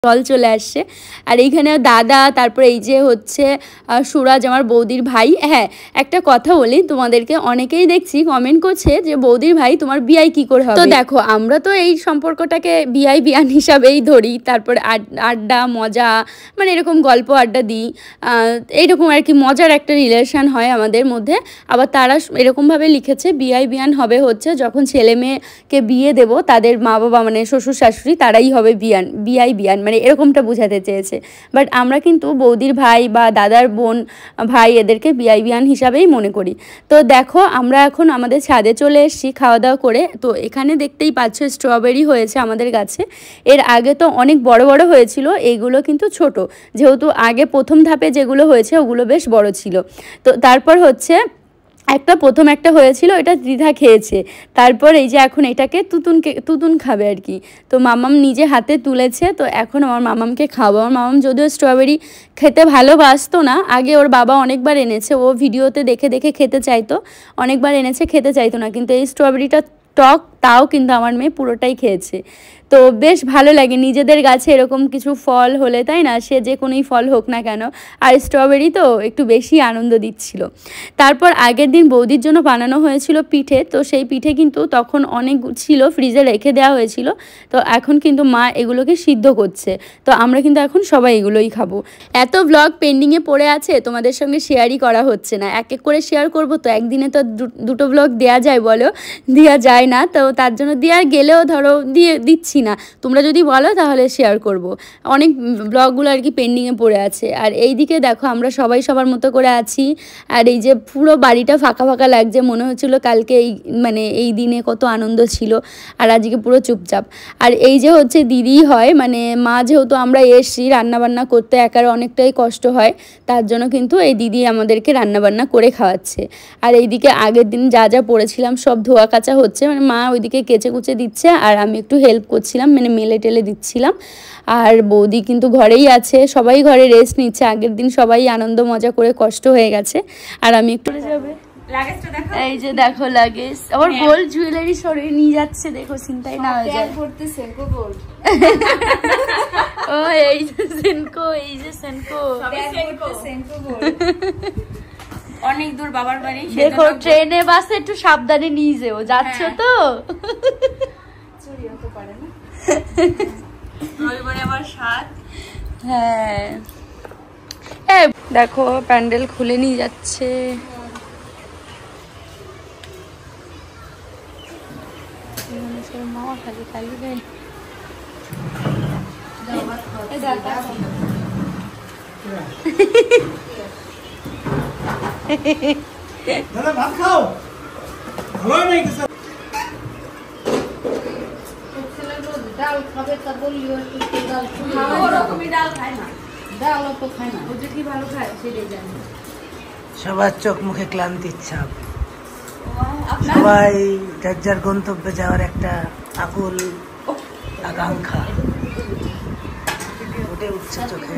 জল চলে আসছে। আর এইখানে দাদা, তারপরে এই যে হচ্ছে সুরাজ আমার বৌদির ভাই। হ্যাঁ, একটা কথা বলি তোমাদেরকে, অনেকেই দেখছি কমেন্ট করছে যে বৌদির ভাই তোমার বিয়াই কি করে হবে। তো দেখো, আমরা তো এই সম্পর্কটাকে বিয়ান হিসাবেই ধরি। তারপরে আড্ডা মজা, মানে এরকম গল্প আড্ডা দিই, এইরকম আর কি মজার একটা রিলেশন হয় আমাদের মধ্যে। আবার তারা এরকমভাবে লিখেছে বিয়ান হবে হচ্ছে যখন ছেলে মেয়েকে বিয়ে দেবো তাদের মা বাবা মানে শ্বশুর শাশুড়ি তারাই হবে বিয়ান, মানে এরকমটা বোঝাতে চেয়েছে। বাট আমরা কিন্তু বৌদির ভাই বা দাদার বোন ভাই এদেরকে বিয়ান হিসাবেই মনে করি। তো দেখো, আমরা এখন আমাদের ছাদে চলে এসেছি খাওয়া দাওয়া করে। তো এখানে দেখতেই পাচ্ছ স্ট্রবেরি হয়েছে আমাদের গাছে। এর আগে তো অনেক বড় বড় হয়েছিল, এইগুলো কিন্তু ছোট, যেহেতু আগে প্রথম ধাপে যেগুলো হয়েছে ওগুলো বেশ বড় ছিল। তো তারপর হচ্ছে প্রথম একটা হয়েছিল, এটা দ্বিধা খেয়েছে। তারপর এই যে এখন এটাকে তুতুন খাবে আর কি। তো মামাম নিজে হাতে তুলেছে, তো এখন আমার মামামকে খাবো। আমার মামাম যদিও স্ট্রবেরি খেতে ভালোবাসতো না, আগে ওর বাবা অনেকবার এনেছে, ও ভিডিওতে দেখে দেখে খেতে চাইতো, অনেকবার এনেছে, খেতে চাইতো না। কিন্তু এই স্ট্রবেরিটা টক, তাও কিন্তু আমার মেয়ে পুরোটাই খেয়েছে। তো বেশ ভালো লাগে নিজেদের গাছে এরকম কিছু ফল হলে, তাই না? সে যে কোনোই ফল হোক না কেন, আর স্ট্রবেরি তো একটু বেশি আনন্দ দিচ্ছিল। তারপর আগের দিন বৌদির জন্য বানানো হয়েছিল পিঠে, তো সেই পিঠে কিন্তু তখন অনেক ছিল, ফ্রিজে রেখে দেওয়া হয়েছিল। তো এখন কিন্তু মা এগুলোকে সিদ্ধ করছে, তো আমরা কিন্তু এখন সবাই এগুলোই খাবো। এত ব্লগ পেন্ডিংয়ে পড়ে আছে, তোমাদের সঙ্গে শেয়ারই করা হচ্ছে না। এক এক করে শেয়ার করবো, তো একদিনে তো দুটো ব্লগ দেওয়া যায় বলো? দেওয়া যায় না, তো তার জন্য দেওয়ার গেলেও ধরো দিচ্ছি না। তোমরা যদি বলো তাহলে শেয়ার করব। অনেক ব্লগগুলো আর কি পেন্ডিংয়ে পড়ে আছে। আর এই দিকে দেখো, আমরা সবাই সবার মতো করে আছি। আর এই যে পুরো বাড়িটা ফাঁকা ফাঁকা লাগছে, মনে হচ্ছিলো কালকে এই দিনে কত আনন্দ ছিল, আর আজকে পুরো চুপচাপ। আর এই যে হচ্ছে দিদি হয়, মানে মা যেহেতু আমরা এসছি রান্নাবান্না করতে, একার অনেকটাই কষ্ট হয়, তার জন্য কিন্তু এই দিদি আমাদেরকে রান্নাবান্না করে খাওয়াচ্ছে। আর এইদিকে আগের দিন যা যা পড়েছিলাম সব ধোয়া কাচা হচ্ছে, মানে মা ওইদিকে কেচে কুচে দিচ্ছে আর আমি একটু হেল্প করছিলাম, মানে মেলে টেলে দিচ্ছিলাম। আর বৌদি কিন্তু ঘরেই আছে, সবাই ঘরে রেস্ট নিচ্ছে। আগের দিন সবাই আনন্দ মজা করে কষ্ট হয়ে গেছে, আর আমি একটু যাবে। এই যে দেখো লাগেজ, আবার গোল্ড জুয়েলারি সরিয়ে নিয়ে যাচ্ছে, দেখো চিন্তাই না হয়ে যায়। ও এই যে সেনকো, অনেক দূর বাবার বাড়ি, দেখো ট্রেনে বাসে একটু সাবধানে নিয়ে যেও, যাচ্ছ তো চুরি হতে পারে না। আবার সাত। হ্যাঁ, দেখো প্যান্ডেল খুলে নিয়ে যাচ্ছে। মামা খালি খালি রে, ভাত খাও, ভালো নেই ডাল খাবে, তা বললিও ডাল খায় না, ডালও তো খায় না, ও যে কি ভালো খায় সেটাই জানি। সবার চোখ মুখে ক্লান্তির ছাপ, সবাই যার যার গন্তব্যে যাওয়ার একটা আকুল আকাঙ্ক্ষা ফুটে উঠছে চোখে।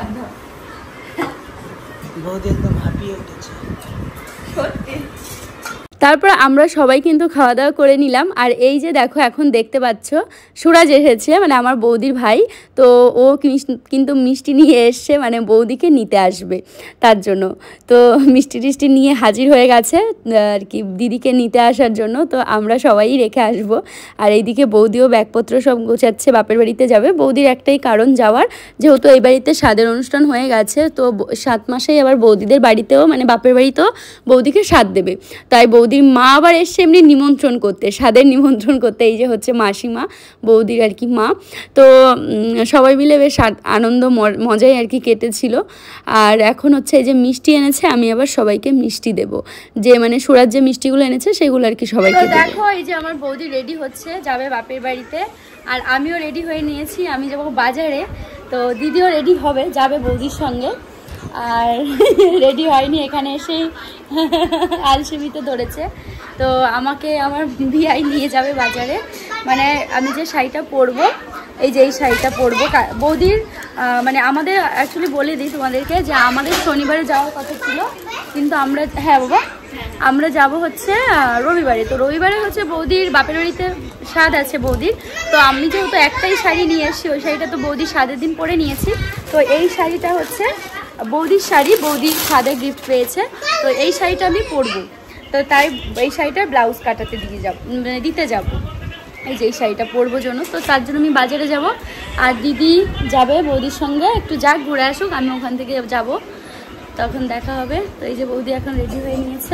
বৌদি একদম হাঁপিয়ে উঠেছে সত্যি। তারপর আমরা সবাই কিন্তু খাওয়া দাওয়া করে নিলাম। আর এই যে দেখো, এখন দেখতে পাচ্ছ সুরাজ এসেছে, মানে আমার বৌদির ভাই। তো ও কিন্তু মিষ্টি নিয়ে এসছে, মানে বৌদিকে নিতে আসবে তার জন্য। তো মিষ্টি টিষ্টি নিয়ে হাজির হয়ে গেছে আর কি দিদিকে নিতে আসার জন্য। তো আমরা সবাই রেখে আসবো। আর এইদিকে বৌদিও ব্যাগপত্র সব গোছাচ্ছে, বাপের বাড়িতে যাবে। বৌদির একটাই কারণ যাওয়ার, যেহেতু এই বাড়িতে স্বাদের অনুষ্ঠান হয়ে গেছে, তো 7 মাসেই আবার বৌদিদের বাড়িতেও, মানে বাপের বাড়িতেও বৌদিকে স্বাদ দেবে। তাই বৌদির মা আবার এসছে এমনি নিমন্ত্রণ করতে, স্বাদের নিমন্ত্রণ করতে। এই যে হচ্ছে মাসিমা, বৌদির আর কি মা। তো সবাই মিলে বেশ আনন্দ মজাই আর কি কেটেছিল। আর এখন হচ্ছে এই যে মিষ্টি এনেছে, আমি আবার সবাইকে মিষ্টি দেব, যে মানে সুরাজ যে মিষ্টিগুলো এনেছে সেগুলো আর কি সবাইকে দেব। দেখো এই যে আমার বৌদি রেডি হচ্ছে, যাবে বাপের বাড়িতে। আর আমিও রেডি হয়ে নিয়েছি, আমি যাবো বাজারে। তো দিদিও রেডি হবে, যাবে বৌদির সঙ্গে। আর রেডি হয়নি, এখানে এসেই আলসেমিতে ধরেছে। তো আমাকে আমার বিয়াই নিয়ে যাবে বাজারে, মানে আমি যে শাড়িটা পরবো, এই যে এই শাড়িটা পরবো বৌদির, মানে আমাদের অ্যাকচুয়ালি বলে দিই তোমাদেরকে যে আমাদের শনিবারে যাওয়ার কথা ছিল, কিন্তু আমরা, হ্যাঁ বাবা আমরা যাব হচ্ছে রবিবারে। তো রবিবারে হচ্ছে বৌদির বাপের বাড়িতে স্বাদ আছে বৌদির। তো আমি যেহেতু একটাই শাড়ি নিয়ে এসেছি, ওই শাড়িটা তো বৌদির স্বাদের দিন পরে নিয়েছি। তো এই শাড়িটা হচ্ছে বৌদির শাড়ি, বৌদির স্বাদে গিফট পেয়েছে। তো এই শাড়িটা আমি পরবো, তো তাই এই শাড়িটার ব্লাউজ কাটাতে দিতে যাব। এই যে এই শাড়িটা পরবো জন্য, তো তার জন্য আমি বাজারে যাব। আর দিদি যাবে বৌদির সঙ্গে, একটু যাক ঘুরে আসুক, আমি ওখান থেকে যাব, তখন দেখা হবে। তো এই যে বৌদি এখন রেডি হয়ে নিয়েছে।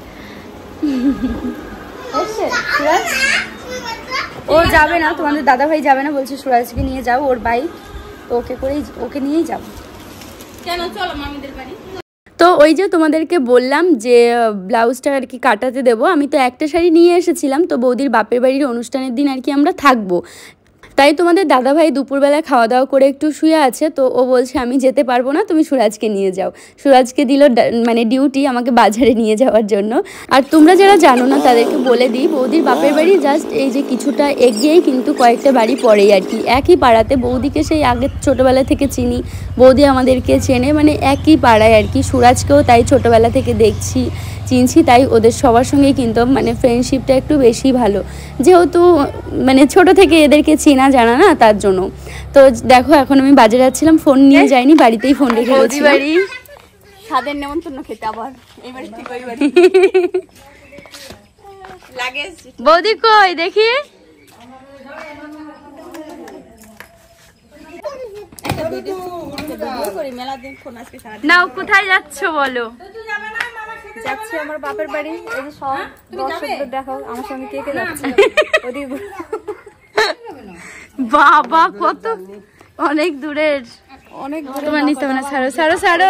ও যাবে না, তোমাদের দাদা ভাই যাবে না, বলছে সুরাজকে নিয়ে যাও, ওর বাইক, তো ওকে নিয়েই যাবো। কেন, চলো মামিদের বাড়ি। তো ওই যে তোমাদেরকে বললাম যে ব্লাউজটা আর কি কাটাতে দেবো। আমি তো একটা শাড়ি নিয়ে এসেছিলাম, তো বৌদির বাপের বাড়ির অনুষ্ঠানের দিন আর কি আমরা থাকবো। তাই তোমাদের দাদাভাই দুপুরবেলা খাওয়া দাওয়া করে একটু শুয়ে আছে। তো ও বলছে আমি যেতে পারবো না, তুমি সুরাজকে নিয়ে যাও। সুরাজকে দিল মানে ডিউটি আমাকে বাজারে নিয়ে যাওয়ার জন্য। আর তোমরা যারা জানো না তাদেরকে বলে দিই, বৌদির বাপের বাড়ি জাস্ট এই যে কিছুটা এগিয়েই কিন্তু কয়েকটা বাড়ি পরেই আর কি, একই পাড়াতে। বৌদিকে সেই আগে ছোটোবেলা থেকে চিনি, বৌদি আমাদেরকে চেনে, মানে একই পাড়ায় আর কি। সুরাজকেও তাই ছোটোবেলা থেকে দেখছি, চিনছি, তাই ওদের সবার সঙ্গেই কিন্তু মানে ফ্রেন্ডশিপটা একটু বেশি ভালো, যেহেতু মানে ছোট থেকে এদেরকে চেনা জানা না, তার জন্য। তো দেখো এখন আমি বাজারে যাচ্ছিলাম, ফোন নিয়ে যাইনি, বাড়িতেই ফোন রেখে গেছি। বাড়ি স্বাদের নেমন্তন্ন খেতে আবার এইবারে ঠিক ওই বাড়ি লাগে। বৌদি কই দেখি, নাও কোথায় যাচ্ছ বলো? যাচ্ছি আমার বাপের বাড়ি। এই যে সব দর্শকদের দেখো আমার সঙ্গে কে কে যাচ্ছে। বাবা কত অনেক দূরের, অনেক তোমার নিতে হবে না, ছাড়ো ছাড়ো ছাড়ো।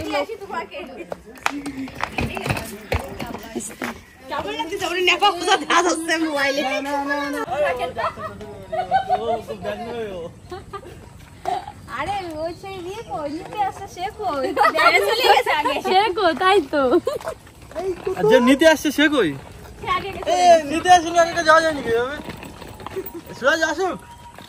আরে ওই সেই দিয়ে কই নিতে আসছে, সে কই সে কোথায় তো যে নিতে আসছে সে কই? নিতে আসলে আগে যাওয়া যায় নাকি? সুরাজ আসুক।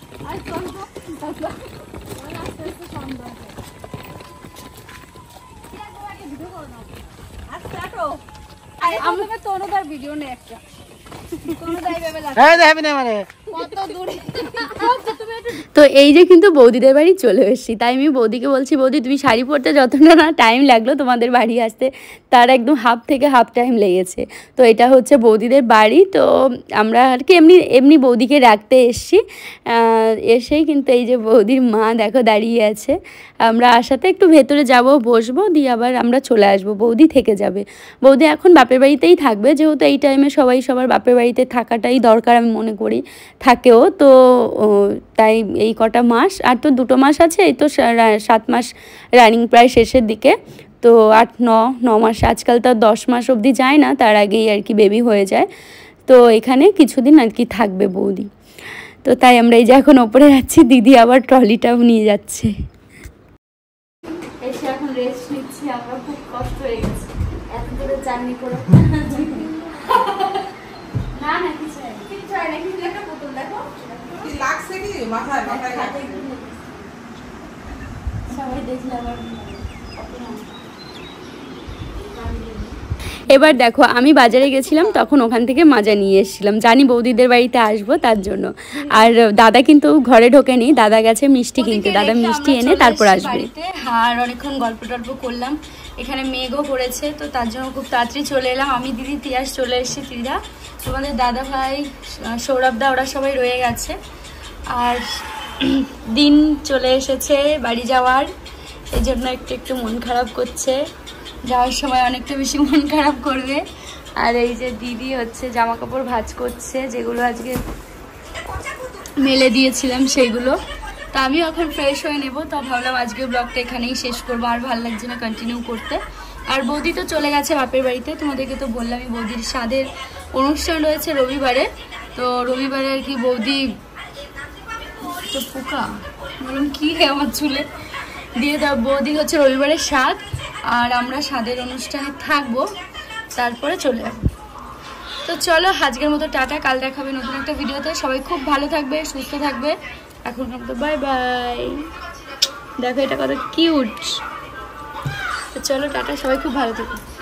আমাকে তনুদার ভিডিও নেই একটা। তো এই যে কিন্তু বৌদিদের বাড়ি চলে এসেছি। তাই আমি বৌদিকে বলছি, বৌদি তুমি শাড়ি পরতে যতটা না টাইম লাগলো তোমাদের বাড়ি আসতে, তার একদম হাফ থেকে হাফ টাইম লেগেছে। তো এটা হচ্ছে বৌদিদের বাড়ি। তো আমরা আর কি এমনি বৌদিকে রাখতে এসেছি। এসেই কিন্তু এই যে বৌদির মা দেখো দাঁড়িয়ে আছে। আমরা আসাতে একটু ভেতরে যাব, বসবো, দিয়ে আবার আমরা চলে আসবো, বৌদি থেকে যাবে। বৌদি এখন বাপের বাড়িতেই থাকবে, যেহেতু এই টাইমে সবাই সবার বাপের বাড়িতে থাকাটাই দরকার আমি মনে করি, থাকেও। তো তাই এই কটা মাস, আর তো 2 মাস আছে, এই তো 7 মাস রানিং, প্রায় শেষের দিকে। তো 8-9 মাস, আজকাল তো 10 মাস অবধি যায় না, তার আগেই আর কি বেবি হয়ে যায়। তো এখানে কিছুদিন আর কি থাকবে বৌদি। তো তাই আমরা এই যে এখন ওপরে যাচ্ছি, দিদি আবার ট্রলিটাও নিয়ে যাচ্ছে। এসে এখন রেস্ট নিচ্ছি আমরা, খুব কষ্ট হয়ে গেছে এত দূরে জার্নি করে। না না কিছু হয় না, কিছু একটা বোতল দেখো কি লাগছে, কি মাথায় মাথায় সবাই দেখলে আবার। এবার দেখো আমি বাজারে গেছিলাম, তখন ওখান থেকে মাজা নিয়ে এসেছিলাম, জানি বৌদিদের বাড়িতে আসবো তার জন্য। আর দাদা কিন্তু ঘরে ঢোকেনি, দাদা গেছে মিষ্টি কিনতে, দাদা মিষ্টি এনে তারপর আসবে। আর অনেকক্ষণ গল্প টল্প করলাম, এখানে মেঘও পড়েছে, তো তার জন্য খুব তাড়াতাড়ি চলে এলাম। আমি, দিদি, তিয়াস চলে এসেছি, তীরা, তোমাদের দাদা ভাই, সৌরভদা, ওরা সবাই রয়ে গেছে। আর দিন চলে এসেছে বাড়ি যাওয়ার, এই জন্য একটু মন খারাপ করছে, যাওয়ার সময় অনেকটা বেশি মন খারাপ করবে। আর এই যে দিদি হচ্ছে জামা কাপড় ভাঁজ করছে, যেগুলো আজকে মেলে দিয়েছিলাম সেইগুলো। তো আমি এখন ফ্রেশ হয়ে নেব, তো ভাবলাম আজকে ব্লগটা এখানেই শেষ করবো, আর ভালো লাগছে না কন্টিনিউ করতে। আর বৌদি তো চলে গেছে বাপের বাড়িতে, তোমাদেরকে তো বললামই বৌদির স্বাদের অনুষ্ঠান রয়েছে রবিবারে। তো রবিবারে আর কি বৌদি তো পোকা বললাম কি আমার চুলে দিয়ে দাও, বৌদি হচ্ছে রবিবারের স্বাদ, আর আমরা স্বাদের অনুষ্ঠানে থাকবো, তারপরে চলে যাবো। তো চলো আজকের মতো টাটা, কাল দেখাবে নতুন একটা ভিডিওতে। সবাই খুব ভালো থাকবে, সুস্থ থাকবে। এখন তো বাই বাই। দেখো এটা কত কিউট। তো চলো টাটা, সবাই খুব ভালো থাকবে।